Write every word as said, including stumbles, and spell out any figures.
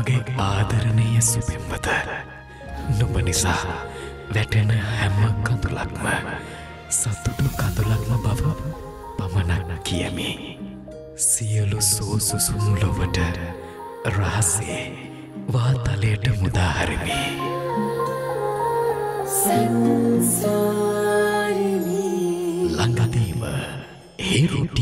මගේ ආදරණීය සුපෙම්වත නුඹ නිසා වැටෙන හැම කඳුලක්ම සතුටු කඳුලක්ම බව පමණක් කියමි. සියලු සෝසුසුම් ලොවට රහසේ වාතලයට මුදාහරිමි. ළඟදීම හිරුට